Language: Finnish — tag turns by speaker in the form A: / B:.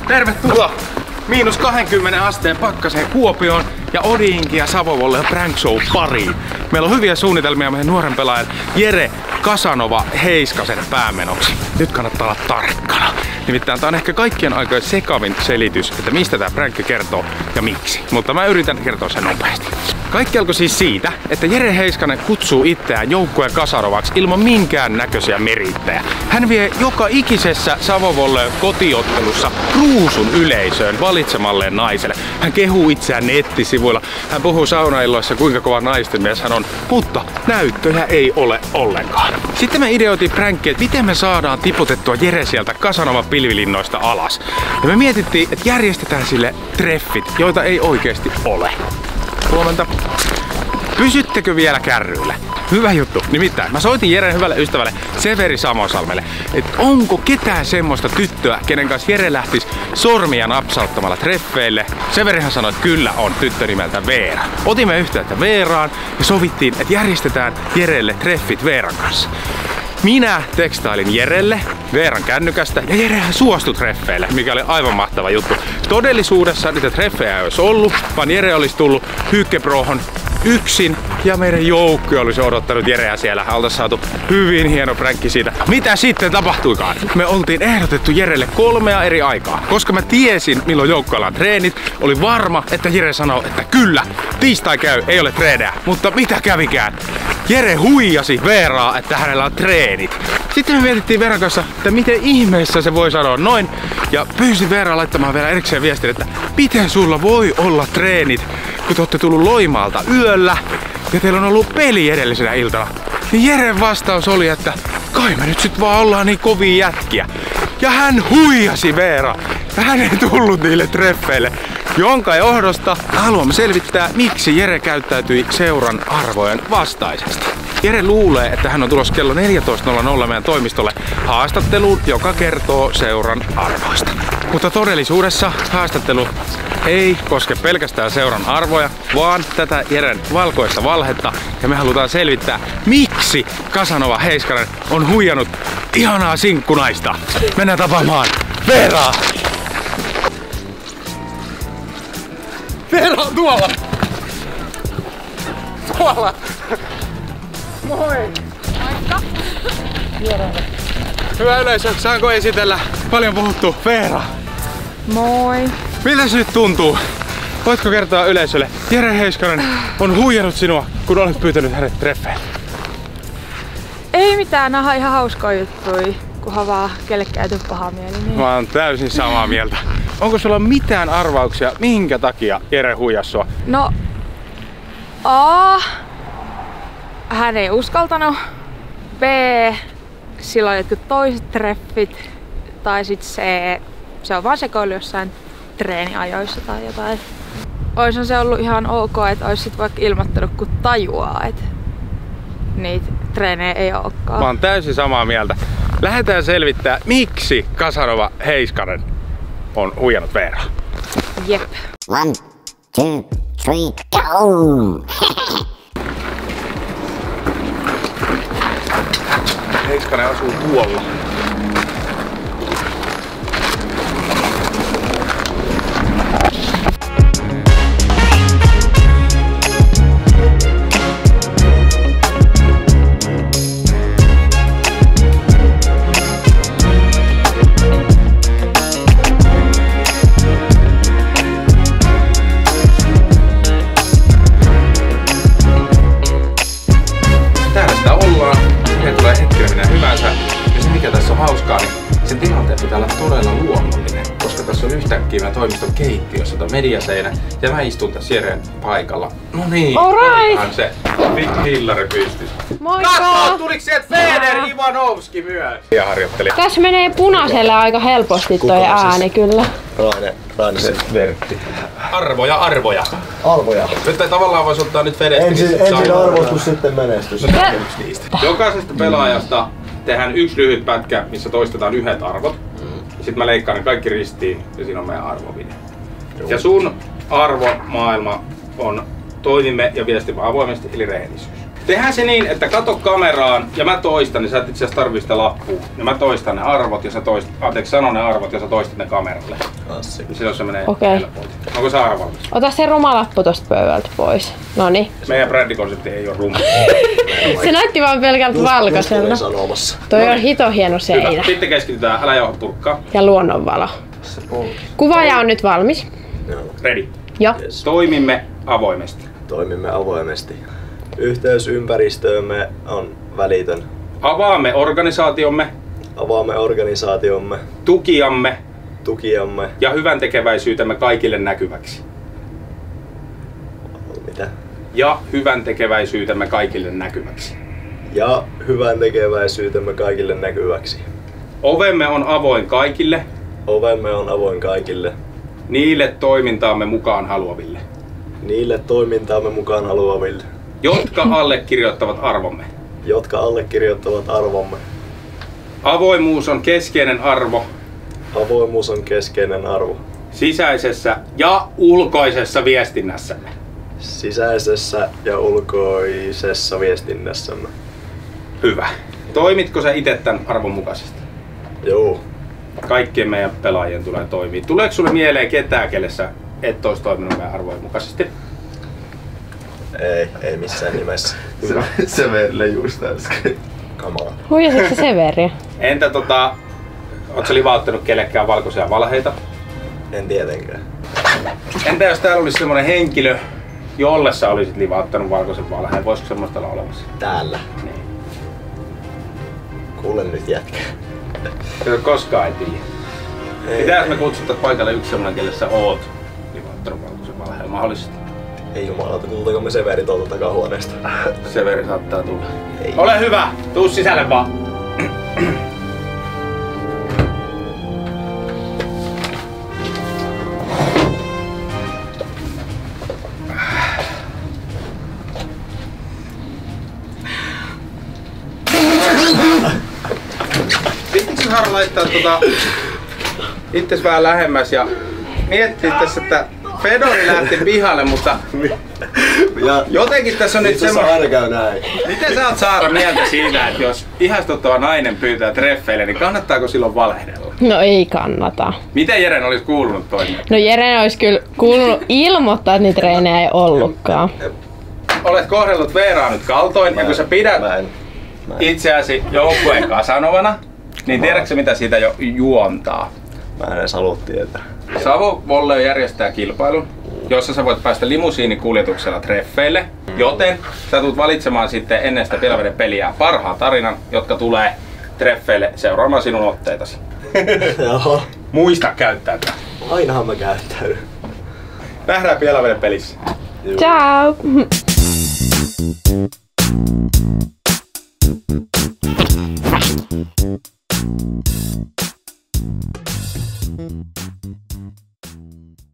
A: Tervetuloa miinus 20 asteen pakkaseen Kuopioon ja Odiinkin ja Savovollen prank show pariin. Meillä on hyviä suunnitelmia meidän nuoren pelaajan Jere Kasanova Heiskasen päämenoksi. Nyt kannattaa olla tarkkana. Nimittäin tää on ehkä kaikkien aikojen sekavin selitys, että mistä tää pränkki kertoo ja miksi. Mutta mä yritän kertoa sen nopeasti. Kaikki alkoi siis siitä, että Jere Heiskanen kutsuu itseään joukkueen Kasanovaksi ilman minkään näköisiä merittejä. Hän vie joka ikisessä Savovollen kotiottelussa ruusun yleisöön valitsemalleen naiselle. Hän kehuu itseään nettisivuilla. Hän puhuu saunailloissa kuinka kova naisten mies hän on, mutta näyttöjä ei ole ollenkaan. Sitten me ideoitiin pränkkiä, että miten me saadaan tiputettua Jere sieltä Kasanova pilvilinnoista alas. Ja me mietittiin, että järjestetään sille treffit, joita ei oikeasti ole. Huomenta. Pysyttekö vielä kärryillä? Hyvä juttu. Nimittäin mä soitin Jeren hyvälle ystävälle Severi Samosalmelle, että onko ketään semmoista tyttöä, kenen kanssa Jere lähtisi sormia napsauttamalla treffeille. Severihan sanoi, että kyllä on tyttö nimeltä Veera. Otimme yhteyttä Veeraan ja sovittiin, että järjestetään Jerelle treffit Veeran kanssa. Minä tekstailin Jerelle Veeran kännykästä ja Jerehän suostui treffeille, mikä oli aivan mahtava juttu. Todellisuudessa niitä treffejä ei olisi ollut, vaan Jere olisi tullut Hyykkeprohon yksin ja meidän joukkue olisi odottanut Jereä siellä. Oltaisiin saatu hyvin hieno pränkki siitä. Mitä sitten tapahtuikaan? Me oltiin ehdotettu Jerelle 3 eri aikaa. Koska mä tiesin milloin joukkueella on treenit, oli varma, että Jere sanoi, että kyllä, tiistai käy, ei ole treenejä. Mutta mitä kävikään? Jere huijasi Veeraa, että hänellä on treenit. Sitten me mietittiin Veeran kanssa, että miten ihmeessä se voi sanoa noin. Ja pyysin Veeraa laittamaan vielä erikseen viestin, että miten sulla voi olla treenit, kun te olette tullut Loimaalta yöllä ja teillä on ollut peli edellisenä iltana. Niin Jeren vastaus oli, että kai me nyt sit vaan ollaan niin kovia jätkiä. Ja hän huijasi Veera. Ja hän ei tullut niille treffeille. Jonka johdosta haluamme selvittää, miksi Jere käyttäytyi seuran arvojen vastaisesti. Jere luulee, että hän on tulossa kello 14.00 meidän toimistolle haastatteluun, joka kertoo seuran arvoista. Mutta todellisuudessa haastattelu ei koske pelkästään seuran arvoja, vaan tätä Jeren valkoista valhetta. Ja me halutaan selvittää, miksi Kasanova Heiskanen on huijannut ihanaa sinkkunaista. Mennään tapaamaan Veeraa! Veera on tuolla! Tuolla! Moi!
B: Moikka!
A: Hyvä yleisö, saanko esitellä paljon puhuttu Veera?
B: Moi!
A: Miltä se nyt tuntuu? Voitko kertoa yleisölle? Jere Heiskanen on huijannut sinua, kun olet pyytänyt hänet treffeille.
B: Ei mitään, nämä on ihan hauskoja juttuja, kunhan vaan kellekään ei tule paha mieli. Niin.
A: Mä oon täysin samaa mieltä. Onko sulla mitään arvauksia, minkä takia Jere huijasi sua?
B: No, A. Hän ei uskaltanut. B. Sillä oli jotkut toiset treffit. Tai sit C. Se on vaan sekoilu jossain treeniajoissa tai jotain. Oishan se ollut ihan ok, että ois sit vaikka ilmoittanut kun tajuaa, että niitä treenejä ei olekaan.
A: Mä oon täysin samaa mieltä. Lähdetään selvittää, miksi Kasanova Heiskanen on huijannut Veeraa.
B: Jep.
C: 1, 2, 3, go!
A: Heiskanen asuu tuolla. Sen tilanteen pitää olla todella luonnollinen, koska tässä on yhtäkkiä mä toimiston keittiössä tuon mediaseinä ja mä istun tässä Jeren paikalla. No niin, olihan se hillari pystyssä.
B: Moikka!
A: Katso, tuliko sieltä Feder Ivanovski myös? Ja harjoittelija.
D: Tässä menee punaiselle aika helposti toi ääni kyllä.
E: Raine se Vertti.
A: Arvoja.
E: Arvoja.
A: Nyt ei tavallaan voisi ottaa nyt Fedestä.
E: Ensin arvostus, sitten menestys.
A: Yksi niistä. Jokaisesta pelaajasta tehdään yksi lyhyt pätkä, missä toistetaan yhdet arvot. Sitten mä leikkaan ne kaikki ristiin ja siinä on meidän arvovideo. Ja sun arvomaailma on toimimme ja viestimme avoimesti eli rehellisyys. Tehdään se niin, että kato kameraan ja mä toistan, niin sä et itse asiassa tarvii sitä lappua. Ja mä toistan ne arvot ja sä sano ne arvot ja sä toistat ne kameralle. Silloin se menee helpolta. Onko se arvo?
D: Ota se ruma lappu tosta pöydältä pois. Noniin.
A: Meidän brändikonsepti ei oo ruma.
D: Se näytti vaan pelkältä valkoiselta. Toi on hito hieno seinä.
A: Hyvä. Sitten keskitytään, älä jauha turkkaa.
D: Ja luonnonvalo. Kuvaaja on nyt valmis.
A: Ready.
D: Joo.
E: Yes.
A: Toimimme avoimesti.
E: Toimimme avoimesti. Yhteys ympäristöömme on välitön.
A: Avaamme organisaatiomme,
E: Avaamme organisaatiomme,
A: tukijamme
E: ja
A: hyvän tekeväisyytemme kaikille näkyväksi.
E: mitä?
A: Ja hyvän tekeväisyytemme kaikille näkyväksi.
E: Ja hyvän tekeväisyytemme kaikille näkyväksi.
A: Ovemme on avoin kaikille,
E: Ovemme on avoin kaikille.
A: niille toimintaamme mukaan haluaville,
E: Niille toimintaamme mukaan haluaville,
A: jotka allekirjoittavat arvomme.
E: jotka allekirjoittavat arvomme.
A: Avoimuus on keskeinen arvo
E: Avoimuus on keskeinen arvo.
A: sisäisessä ja ulkoisessa viestinnässämme.
E: Sisäisessä ja ulkoisessa viestinnässämme.
A: Hyvä. Toimitko sä itse tämän arvon mukaisesti?
E: Joo.
A: Kaikkien meidän pelaajien tulee toimia. Tuleeko sulle mieleen ketään, kelle sä et ois toiminut meidän arvojen mukaisesti?
E: Ei missään nimessä.
F: Se meille just äsken.
E: Kamala.
D: Huijasitko se Severiä?
A: Entä oot sä livauttanut kellekään valkoisia valheita?
E: En tietenkään.
A: Entä jos täällä olisi semmonen henkilö, jolle sä olisit livauttanut valkoisen valheen? Voisiko semmoista olla olemassa?
E: Täällä.
A: Niin.
E: Kuule nyt jätkä.
A: Koskaan ei tiedä. Mitä jos me kutsuttais paikalle yksi semmonen, kelle sä oot livauttanut valkoisen valheen mahdollisesti?
E: Ei jumalauta, tultaanko me Severi tuolta takahuoneesta?
A: Severi saattaa tulla.
E: Ei.
A: Ole hyvä! Tuu sisälle vaan! Pittikö Harra laittaa itses vähän lähemmäs ja miettii tässä, että Fedori lähti pihalle, mutta
E: Ja
A: jotenkin tässä on nyt
E: itse
A: semmoinen...
E: aina käy näin.
A: Miten sä oot Saara mieltä siitä, että jos ihastuttava nainen pyytää treffeille, niin kannattaako silloin valehdella?
D: No ei kannata.
A: Miten Jeren olisi kuulunut toimia?
D: No Jeren olisi kyllä kuulunut ilmoittaa, että niitä treenejä ei ollutkaan.
A: Olet kohdellut Veeraa nyt kaltoin, ja kun sä pidät
E: Mä en.
A: itseäsi joukkueen Kasanovana, niin tiedätkö mitä siitä jo juontaa?
E: Mä en edes halua tietää.
A: Savo Volley järjestää kilpailun, jossa sä voit päästä limusiinikuljetuksella treffeille, joten sä tulet valitsemaan sitten ennen sitä Pilaveden peliä parhaan tarinan, jotka tulee treffeille seuraamaan sinun otteitasi.
E: Joo.
A: Muista käyttäytyä.
E: Ainahan mä käyttäydyn.
A: Nähdään Pilaveden pelissä.
D: Ciao!
C: Thank you.